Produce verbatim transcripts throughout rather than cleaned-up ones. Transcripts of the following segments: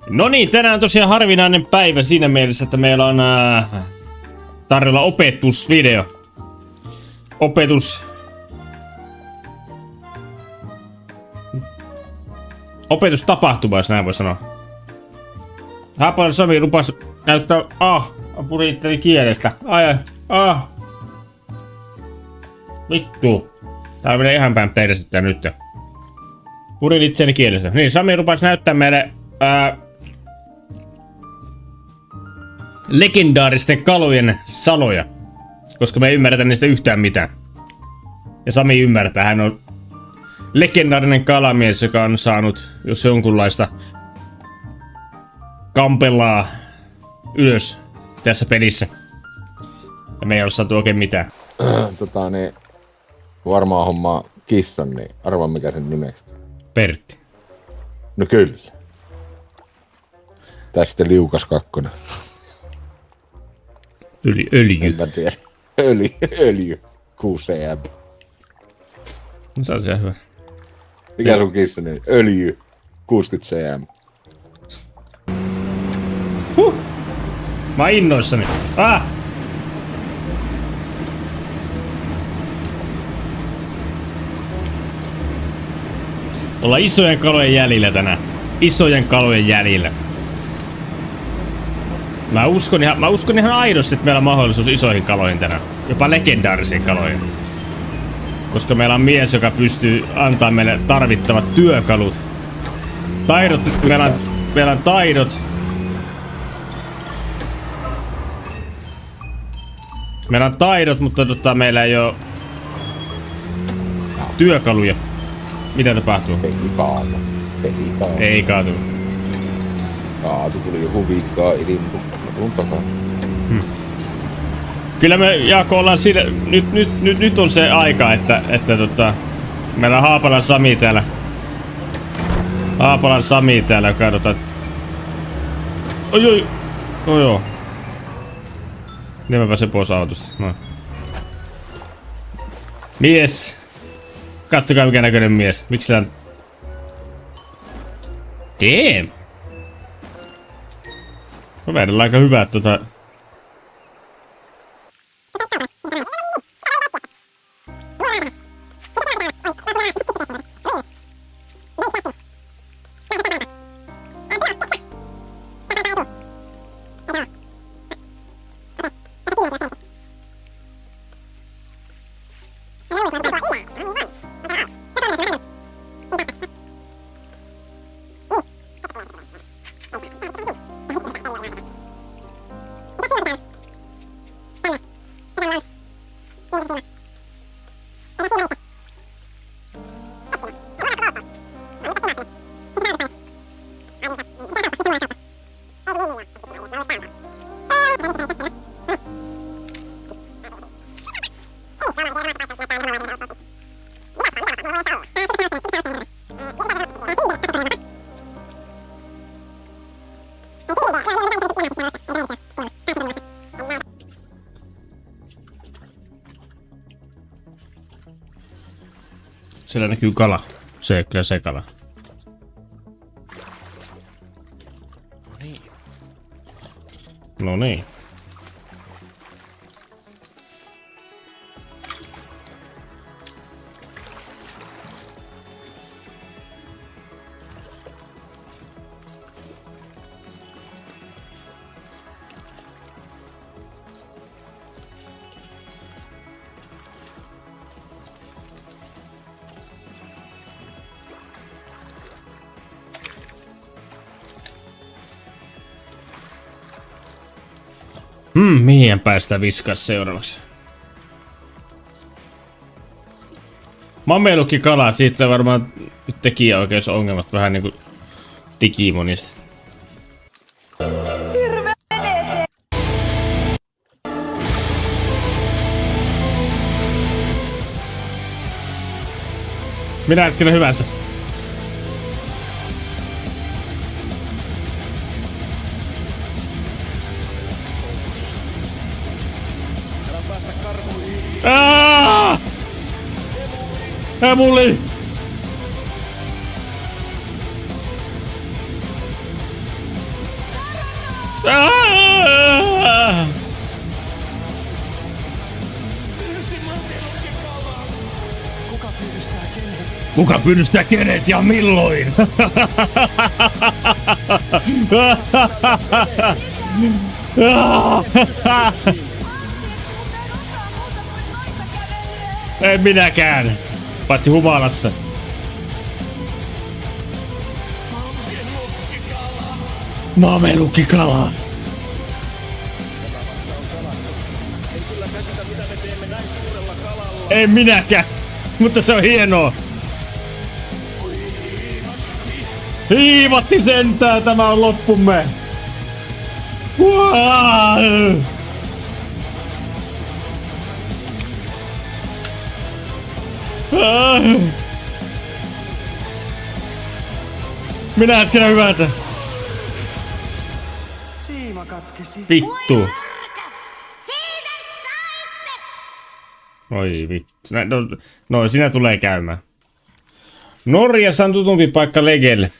No niin, tänään on tosiaan harvinainen päivä siinä mielessä, että meillä on äh, tarjolla opetusvideo. Opetus... Opetustapahtuma, jos näin voi sanoa. Haapalan Sami lupas näyttää... Ah! Puritteli kielestä. Ai ai. Ah! Vittu. Tää menee ihan päin persettä nyt. Purin itseäni kielestä. Niin, Sami lupas näyttää meille... Ää, legendaaristen kalojen saloja. Koska me ei ymmärretä niistä yhtään mitään. Ja Sami ymmärtää. Hän on legendaarinen kalamies, joka on saanut jos jonkunlaista kampelaa ylös tässä pelissä. Ja me ei ole saatu oikein mitään. tota niin, varmaan hommaa kissan, niin arvaa mikä sen nimeksi. Pertti. No kyllä. Tästä liukas kakkonen. Yli, öljy. En mä tiedä. Öljy, öljy. kuusi cm. No, se on se hyvä. Mikä sun kissa niin? Öljy. kuusikymmentä cm. Huh! Mä oon innoissani. Ah! Ollaan isojen kalojen jäljillä tänään. Isojen kalojen jäljillä. Mä uskon ihan, mä uskon ihan aidosti, että meillä on mahdollisuus isoihin kaloihin tänään. Jopa legendaarisiin kaloihin. Koska meillä on mies, joka pystyy antaa meille tarvittavat työkalut. Taidot, meillä on, meillä on taidot. Meillä on taidot, mutta tota, meillä ei oo työkaluja. Mitä tapahtuu? Peli kaatu. Peli kaatu. Ei kaatu. Kaatu tuli joku viikkaa ilimpu. Mä tuun takaa. Hmm. Kyllä me, Jaakko, ollaan siinä... Nyt, nyt, nyt, nyt on se aika, että, että tota... Meillä on Haapalan Sami täällä. Haapalan Sami täällä, joka tota... Oi oi! No joo. Niin mä pääsen pois autosta. Noin. Mies! Kattokaa mikä näköinen mies. Miksi sä... Damn! No vedellä aika hyvä, että tota... Siellä näkyy kala. Se kyllä se kala. No niin. Hmm, mihin päästään viskaa seuraavaksi? Mamelukki kala, siitä on varmaan tekijäoikeusongelmat vähän niinku Digimonista. Minä hetkenä hyvänsä. Aaaa! Kuka pyydystää kenet ja milloin? En minäkään, paitsi humalassa. Mamelukkikala. En minäkään, mutta se on hienoa. Hiivatti sentään, tämä on loppumme. Wow. Minä hetkenä hyvänsä. Siima katkesi. Vittu. Oi vittu. No, no siinä tulee käymään. Norjassa on tutumpi paikka Legelle.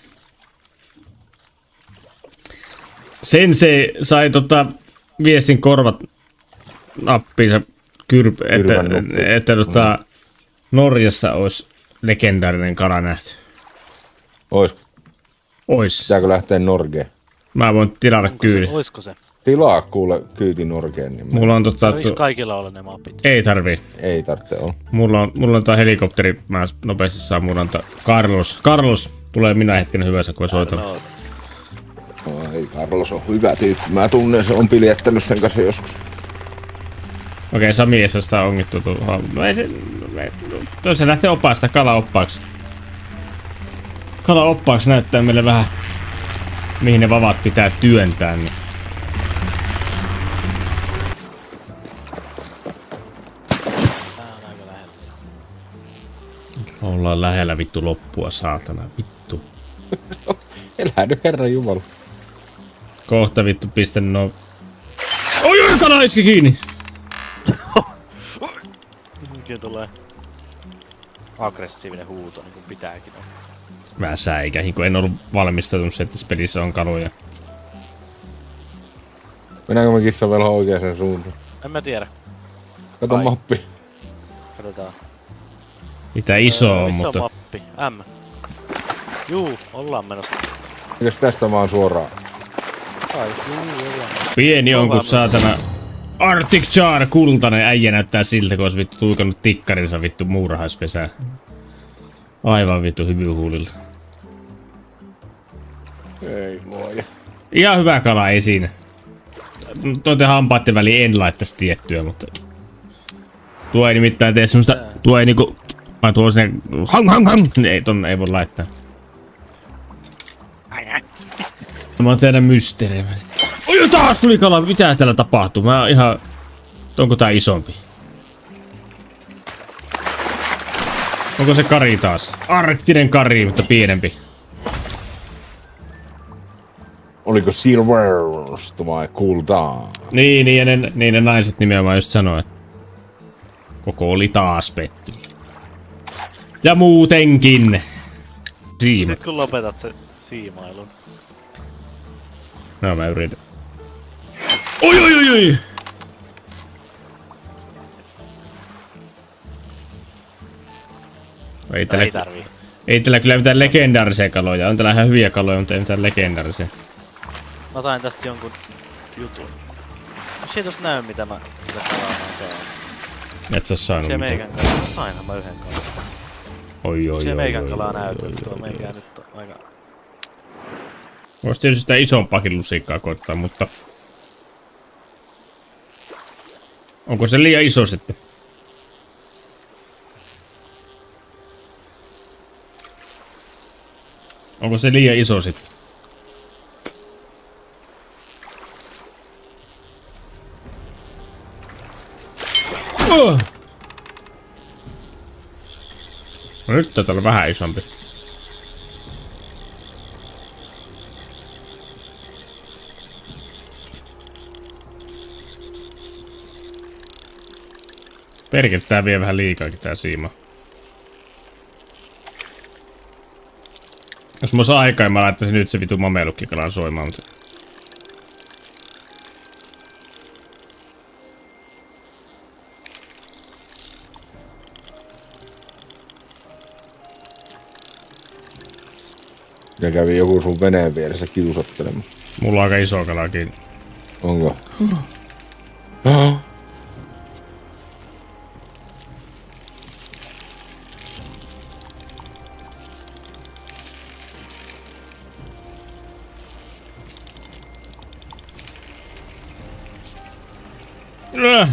Sensei sai tota viestin korvat nappiinsa kyrp, että, että, että tota, Norjassa olisi legendaarinen kala nähty. Ois. Ois. Pitääkö lähteä Norgeen? Mä voin tilata kyyti. Oisko se? Tilaa kuule kyyti Norgeen. Niin mulla on tota... Tarviis kaikilla olla ne mapit? Ei tarvii. Ei tarvitse olla. Mulla on, mulla on tää helikopteri. Mä nopeasti saan. Mulla on tää Carlos. Carlos tulee minä hetken hyvässä, kun mä soitan. Ei, Carlos on hyvä tyyppi. Mä tunnen, se on piljettänyt sen kanssa joskus. Okei, okay, Sami Essasta on ongittu. No ei se... No se lähtee oppaasta kalaoppaaksi. Kalaoppaaksi näyttää meille vähän, mihin ne vavat pitää työntää. Niin. Ollaan lähellä vittu loppua, saatana. Vittu. Elää nyt herran jumala. Kohta vittu pistän no... Oi oi, kala iski kiinni! Mikin tulee aggressiivinen huuto, niin kuin pitääkin olla. Mä säikähin, kun en ollut valmistautunut, että tässä pelissä on kaloja. Mennäänkö me kissan vielä oikeaan suuntaan? En mä tiedä. Kato Ai. mappi. Katsotaan. Mitä iso öö, on, missä mutta... on mappi? M. Juu, ollaan menossa. Eikös tästä vaan suoraan? Ai, juu, ollaan. Pieni on kun saatana... Arctic Char, kultainen äijä näyttää siltä, kun olisi vittu tuikannut tikkarinsa vittu muurahaispesään. Aivan vittu hyvyhuulilla. Ei luoja. Ihan hyvä kala, ei siinä. Noiden hampaiden väliin en laittaisi tiettyä, mutta... Tuo ei nimittäin tee semmoista... Tuo ei niinku... Mä tuon sinne... Hang hang hang! Ei, tonne ei voi laittaa. Mä oon tehdä mysteerejä. Oi, taas tuli kala! Mitä täällä tapahtuu? Mä ihan... Onko tää isompi? Onko se kari taas? Arktinen kari, mutta pienempi. Oliko Silverst vai Kultaa? Niin, niin, ja ne, niin ne naiset nimenomaan just sanoo, että... Koko oli taas petty. Ja muutenkin! Siimat. Sit kun lopetat sen siimailun. No mä yritän. Oi oi oi oi! Ei tällä, Ei tarvii. ei tällä kyllä mitään legendaarisia kaloja. On täällä ihan hyviä kaloja, mutta ei mitään legendaarisia. Mä otan tästä jonkun jutun. Jos ei tossa näy mitä mä... Mitä kalaa mä saan. Et sä oo saanut Se mitään. meikän kalaa. Sainhan mä yhden kalan. Oi oi Se oi meikän oi, kalaa oi, näytät. oi, Tuo oi, meikää oi. nyt on aika... Vois tietysti sitä isompaakin lusikkaa koittaa, mutta... Onko se liian iso sitten? Onko se liian iso sitten? Oh! No nyt taitaa olla vähän isompi. Perkele, tää vie vähän liikaakin tää siima. Jos mä ois aikaa, mä laittaisin nyt se vitu mamelukkikalan soimaan, mutta... Ja kävi joku sun veneen vieressä kiusottelemaan. Mulla on aika iso kalakin. Onko? Äh.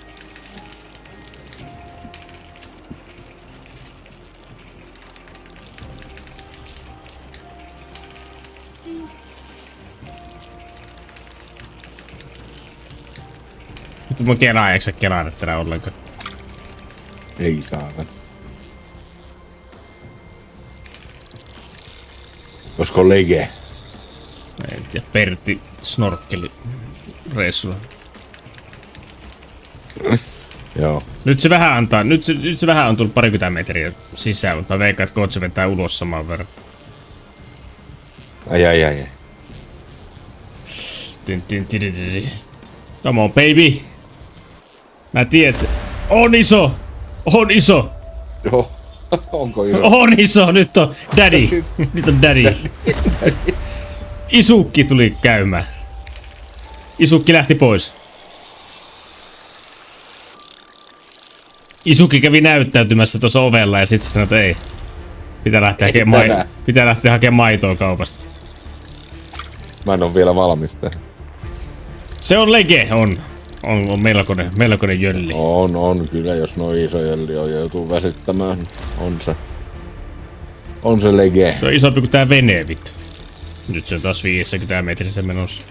Nyt mun kelaa eikö sä kelaa tätä ollenkaan? Ei saata. Olisiko lege? En tiedä, Pertti snorkkeli reissulla. Joo. Nyt se vähän antaa, nyt se, nyt se vähän on tullut parikymmentä metriä sisään, mutta mä veikkaan, että Kotse vetää ulos saman verran. Ai ai ai. Tin, tin, tin, tin, tin. Come on, baby. Mä tiedän, se on iso. On iso. Joo. Onko iso? On iso, nyt on daddy. Nyt on daddy. Isukki tuli käymään. Isukki lähti pois. Isukki kävi näyttäytymässä tuossa ovella ja sit se sanoi, että ei. Pitää lähteä hakemaan mai pitää lähteä hakemaan maitoa kaupasta. Mä en oo vielä valmis tähän. Se on lege, on. On, on melkoinen, melkoinen jölli. On, on kyllä, jos noin iso jölli on ja joutuu väsyttämään. On se. On se lege. Se on isompi kuin tää vene, vittu. Nyt se on taas viisikymmentä metrissä menossa.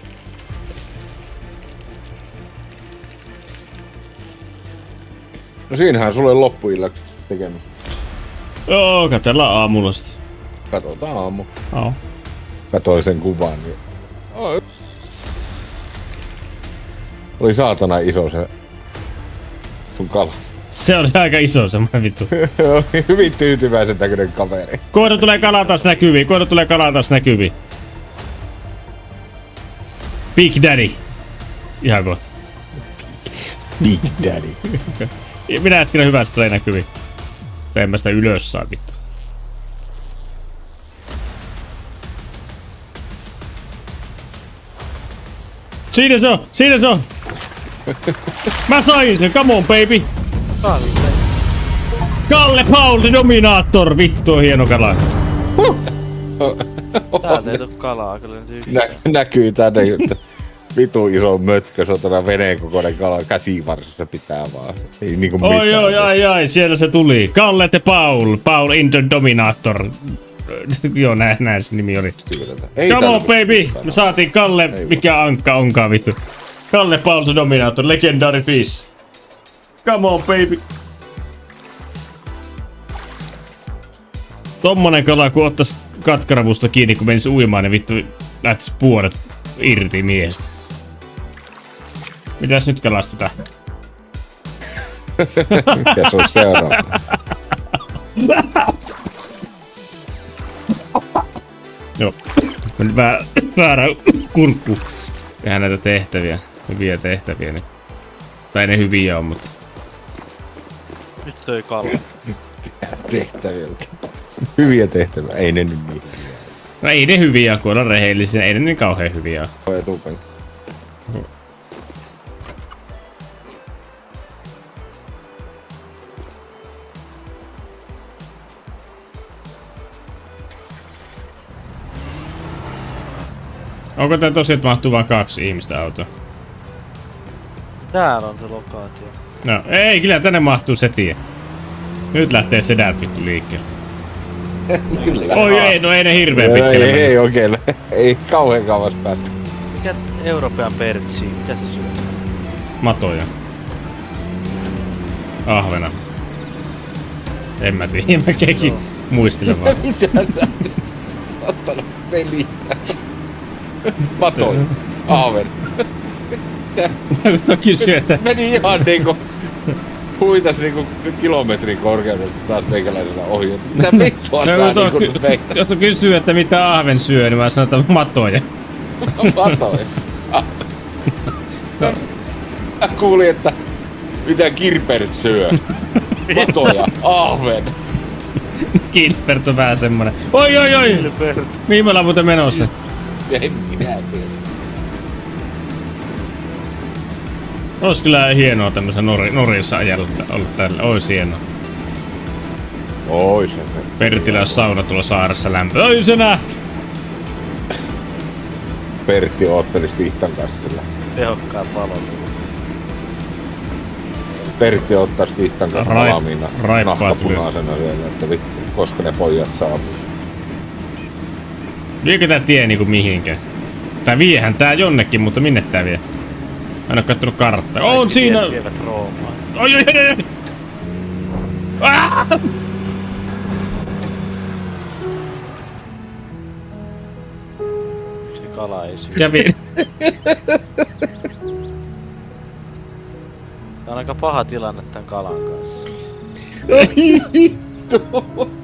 No siinähän sulle loppuillaksi tekemistä. Joo, katsellaan aamulla sitä. Katsotaan aamu. Joo. Katoin sen kuvan, niin... Oh. Oli saatana iso se... sun kala. Se oli aika iso semmoinen vittu. Hyvin tyytyväisen näköinen kaveri. Koira tulee kalaa taas näkyviin, koira tulee kalaa taas näkyviin. Big Daddy. Ihan kohta. Big Daddy. Minä hetkenä hyvä, se tulee näkyviin. Tai en mä sitä ylös saa vittu. Siinä se on! Siinä se on! Mä sain sen, come on baby! Kalle. Kalle Paul the Dominator! Vittu on hieno kala. Huh. Täältä ei tuu kalaa kyllä nyt yhtään. Nä, näkyy tänne, että vitu iso mötkö, satana veneen kokoinen kala käsivarsissa pitää vaan. Ei niinku mitään. Oi oi ai ai, siellä se tuli. Kalle the Paul, Paul in the Dominator. Joo, näin, näin se nimi oli. Ei Come on baby! Me saatiin Kalle, ei mikä ankka onkaan vittu. Kalle Paul the Dominator, Legendary Fish. Come on baby! Tommonen kala, kun ottais katkaravusta kiinni, kun menis uimaan, niin vittu lähtis puolet irti miehestä. Mitäs nyt kalastetaan? Mikä se on seuraava? Joo. Meni väärä, väärä kurkku. Tehdään näitä tehtäviä. Hyviä tehtäviä. Niin. Tai ne hyviä on, mutta... Nyt söi kala. Tehtäviltä. Hyviä tehtäviä. Ei ne nyt niin. No ei ne hyviä, kun on rehellisiä. Ei ne niin kauhean hyviä ole. Etupen. Onko tää tosiaan, että mahtuu vain kaksi ihmistä autoa? Täällä on se lokaatio. No ei, kyllä tänne mahtuu se tie. Nyt lähtee sedät vittu liikkeelle. Oi ei, no ei ne hirveen pitkälle. Ei, ei oikein. Ei kauhean kauas päässä. Mikä Euroopan pertsi? Mitä se syö? Matoja. Ahvena. En mä tiedä, mä kekin no. Muistelen vaan. Mitä sä saattanut selittää? Matoja. Ahven. Kun kysyy, että... Meni ihan niinku... Huitas niinku kilometrin korkeudesta taas meikäläisellä ohi. Mitä vittua sä niinku nyt veikät? Jos kysyy, että mitä ahven syö, niin mä sanon, että matoja. Matoja? Mä kuulin, että mitä kirpert syö. Matoja, ahven. Gilbert on vähän semmonen. Oi oi oi! Gilbert. Mihin me ollaan muuten menossa? En minä tiedä. Ois kyllä hienoa tämmösen Nor Norjassa ajalla ollut tällä. Ois hienoa. Ois se. Pertillä olisi sauna tuolla saaressa lämpö. Oi se nää! Pertti oottelis Vihtan kanssa sillä. Tehokkaat valot. Pertti ottais Vihtan kanssa Raip- valmiina raippaat nahkapunaisena siellä, että vittu, koska ne pojat saapuu. Viekö tää tie niinku mihinkään? Tää viehän tää jonnekin, mutta minne tää vie? Mä en oo kattonut karttaa. On Kaikki siinä! tiet vievät Roomaan. Oi oi oi oi! Ah! Se kala ei syö. Ja vi- Tää on aika paha tilanne tän kalan kanssa. Ai vittu!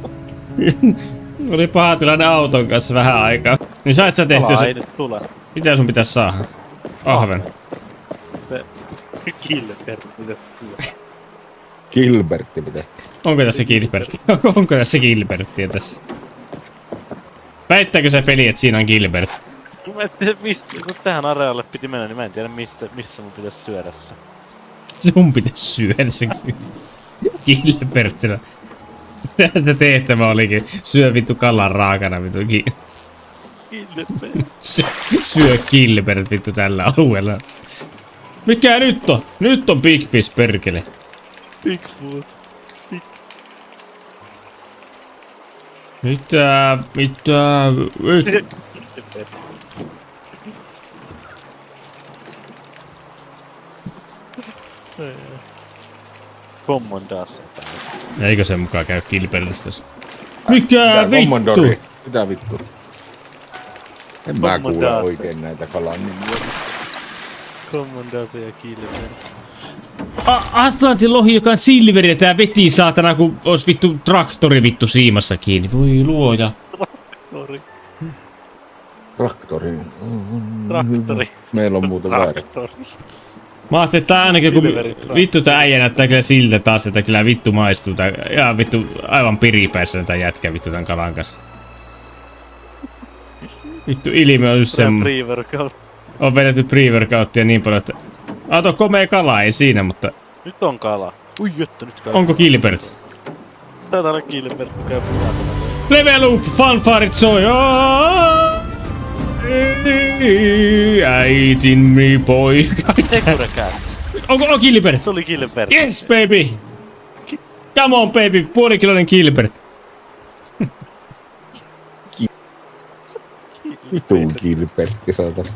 Oli paha tilanne auton kanssa vähän aikaa. Niin sait sä tehtyä Kala ei se... nyt tule. Mitä sun pitäis saada? Ahven. Se Gilbert, mitä se syö? Gilbertti pitää. Onko tässä Gilbertti? Onko tässä Gilberttiä tässä? Väittääkö se peli, että siinä on Gilbert? Mä en tiedä mistä, kun tähän arealle piti mennä, niin mä en tiedä mistä, missä mun pitäis syödä se. Sun pitäis syödä se Gilbertillä. Tästä tehtävä olikin syö vittu kalan raakana vittu. Gi- Gilbert. Syö Gilbert vittu tällä alueella. Mikä nyt on? Nyt on Big Fish perkele. Bigfoot. Big... Mitä? Mitä? Mit... Gilbert. Commandaassa täällä. Eikö sen mukaan käy Gilbertistä? Mikä vittu? Commodore? Mitä vittu? En mä kuule Commodore. oikein näitä kalan nimiä. Commandaassa ja Gilbert. A- Atlantin lohi, joka on silveri, ja tää veti saatana, kun ois vittu traktori vittu siimassa kiinni. Voi luoja. Traktori. Traktori. Traktori. Meillä on muuten väärin. Traktori. Mä ajattelin, että tää ainakin kun Silveri traktori. vittu tää äijä näyttää kyllä siltä taas, että kyllä vittu maistuu. Tää ihan vittu aivan piripäissä tää jätkä vittu tän kalan kanssa. Vittu ilme on just semmonen. Pre-workout. On vedetty pre-workouttia niin paljon, että... Auto komea kala, ei siinä, mutta... Nyt on kala. Ui jöttö, nyt käy. Onko Gilbert? Täällä on Gilbert, kun käy punaisena. Level up! Fanfarit soi! Aaaaaa! Äitini poika. Secure Cats. Onko on Gilbert? Se oli Gilbert. Yes, baby! Come on, baby! Puolikiloinen Gilbert. Vittu Gilbertti saatana.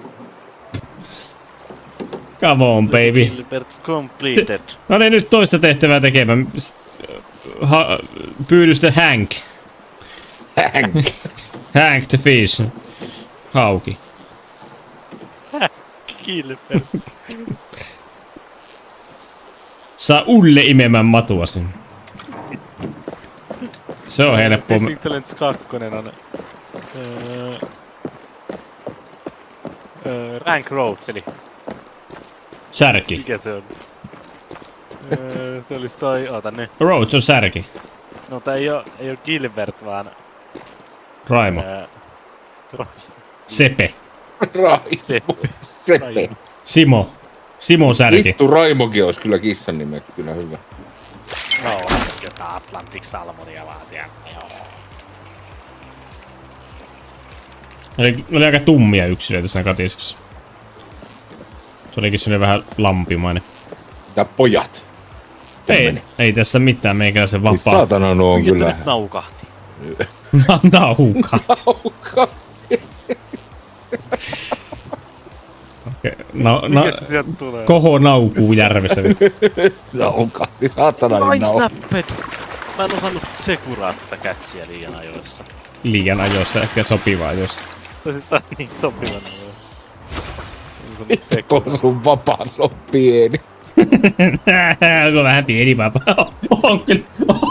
Come on, baby. Gilbert completed. No niin, nyt toista tehtävää tekemään. Ha- pyydystä Hank. Hank. Hank the fish. Hauki. Gilbert. Saa Ulle imemään matuasi. Se on helppoa. Fishing Talents kakkonen on... Öö, öö, Rank Roads, eli Särki. mikä se on? Öö, se olis toi, oota nyt. Rhodes on särki. No tää ei oo, ei oo Gilbert, vaan... Raimo. Öö, Ra- Sepe. Raimo. Seppe. Sepe. Raimo. Simo. Simo särki. Vittu Raimokin olisi kyllä kissan nimekkynä hyvä. No, jotain Atlantic Salmonia vaan siellä. Joo. Oli, oli aika tummia yksilöitä siinä katiskassa. Se olikin semmonen vähän lampimainen. Mitä pojat? Ei, ei tässä mitään meikäläisen Siis vapaa. saatana nuo on Kyllä. kyllä. Nyt naukahti. Nauka. Okei. No, no, Mikä se sieltä tulee? koho naukuu järvessä. Naukahti. Saatana niin Mind nau. snapped! Mä en osannut sekuraa tätä kätsiä liian ajoissa. Liian ajoissa ehkä sopivaa jos. Tää on niin sopivan ajoissa. En osannut sekuraa. Tuo sun vapaas on pieni. Onko vähän pieni vapaa? On kyllä.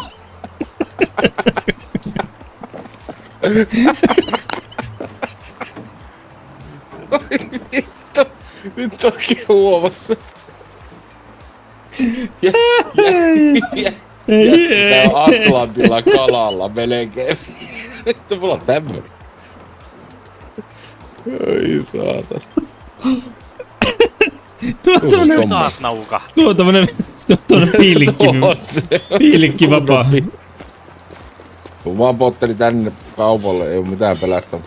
Vittu. Nyt onkin huomassa. Ja, ja, ja, Tää on Atlantilla kalalla melkein. Vittu, mulla on tämmönen. Ai saatana. Tuo on tämmönen... Taas nauka. Tuo on tämmönen... Tuo on tämmönen piilikki. Piilikki vapaa. Kun vaan potteli tänne kaupalle, ei oo mitään pelättävää.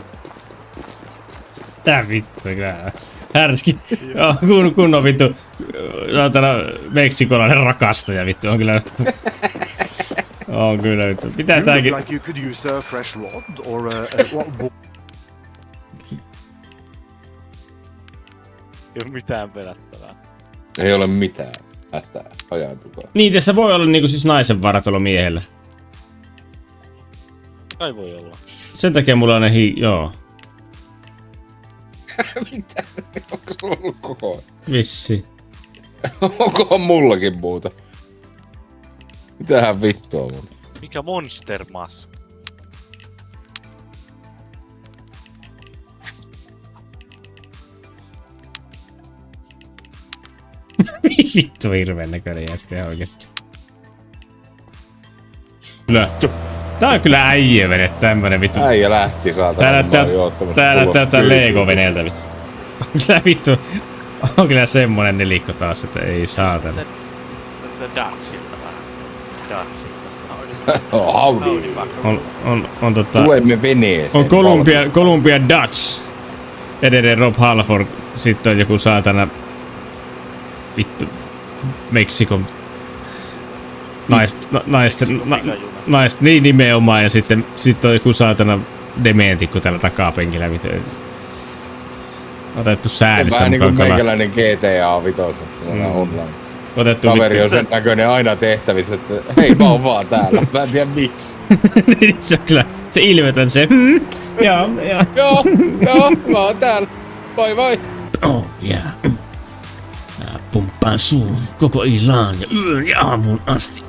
Tää vittu, kyllä. Härski. Joo, kun, kunnon vittu. Saatana meksikolainen rakastaja vittu, on kyllä. On kyllä vittu. Pitää tääkin... Like you could use a fresh rod or a, a Ei oo mitään pelättävää. Ei ole mitään hätää, ajantukaa. Niin, tässä voi olla niinku siis naisen varatolo miehellä. Kai voi olla. Sen takia mulla on ne hi... joo. Mitä? Onko sulla ollut koko ajan? Vissi. Onkohan mullakin muuta? Mitähän vittua mun? Mikä Monster Mask? Vittu hirveen näköinen jätkä oikeesti. Kyllä. Tää on kyllä äijä vene tämmönen vittu. Äijä lähti saatana. Tää näyttää, tää näyttää jotain Lego-veneeltä vittu. On kyllä vittu. On kyllä semmonen nelikko taas, että ei saatana. Tätä Dutchilta vähän. Dutchilta. Howdy. On, on, on tota... Tulemme veneeseen. On Columbia, Columbia Dutch. Edelleen Rob Halford. Sitten on joku saatana... Vittu... Meksikon... Naist... Na, naisten... Na, naist... Niin nimenomaan ja sitten... Sitten on joku saatana dementikko tällä takapenkillä vittu. Otettu säälistä mukaan. Vähän niinku meikäläinen G T A vitosessa mm. online. Otettu kaveri vittu. on sen näköinen aina tehtävissä, että hei mä oon vaan täällä. Mä en tiedä miksi. Se on kyllä se ilmetön se. Hmm. Joo, joo. Joo, joo, mä oon täällä. Vai vai. Oh, yeah. Mä pumppaan suun koko illan ja yön ja aamuun asti.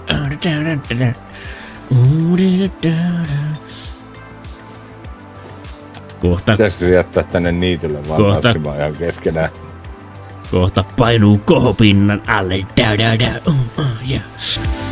Kohta... Pitäisikö se jättää tänne niitylle vaan Kohta... tanssimaan ihan keskenään? Kohta painuu kohopinnan alle. Dau, dau, dau. Uh, uh, yeah.